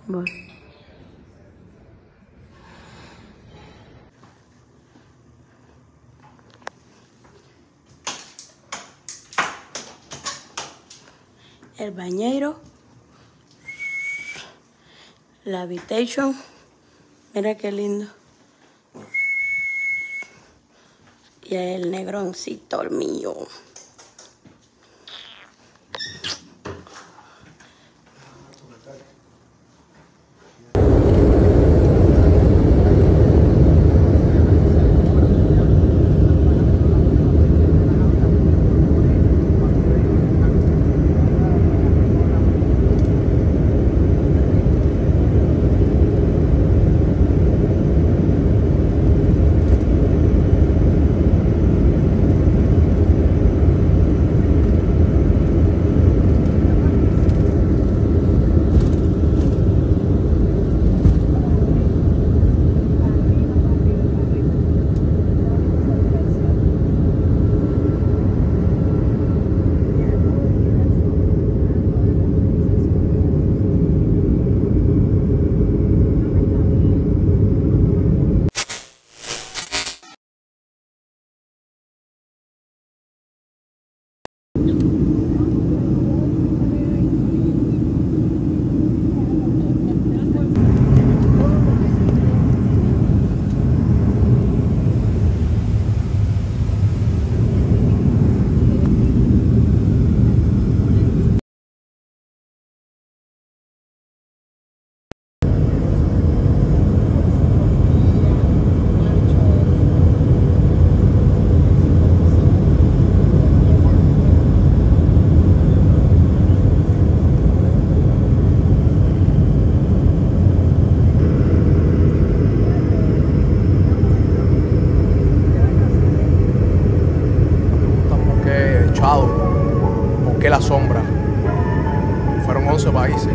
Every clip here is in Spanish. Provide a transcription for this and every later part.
Voy. El bañero. La habitation. Mira qué lindo. Y el negroncito, el mío. ¿Por qué la sombra? Fueron 11 países.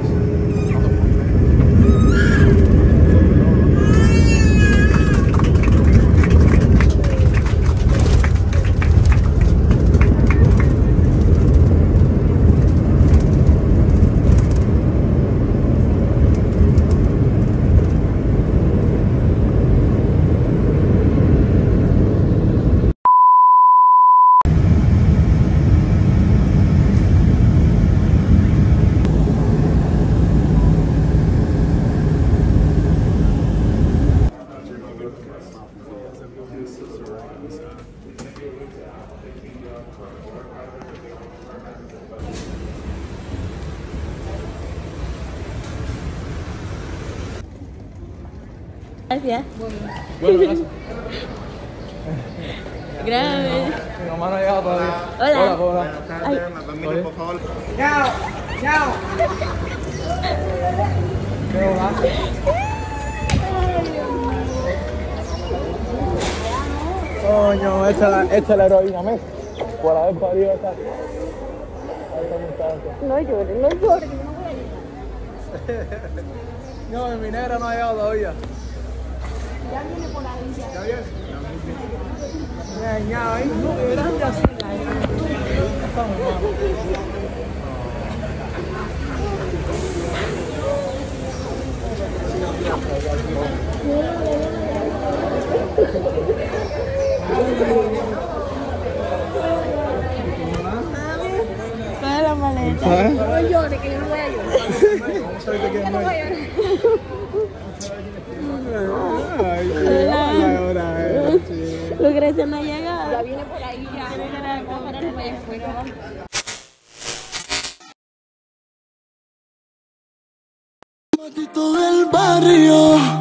Gracias. Bueno, gracias. Gracias. Mi mamá no ha llegado todavía. Hola. Hola. Buenas tardes, me permiten, por favor. Chao. Chao. ¿Qué hola? Coño, esta es la heroína, ¿ves? Por haber parido esta. No llores, no llores. No, mi negra no ha llegado todavía. Ya viene por ahí ya. ¿Ya viene? Ya, ahí. No, gracias. Estamos, hermano. Coge la maleta. No llores, que yo no voy a llorar. Vamos a ver qué Yo no voy a llorar. Lucrecia no ha llegado. Ya viene por ahí, ya. Tiene que dar para allá afuera. Matito del barrio.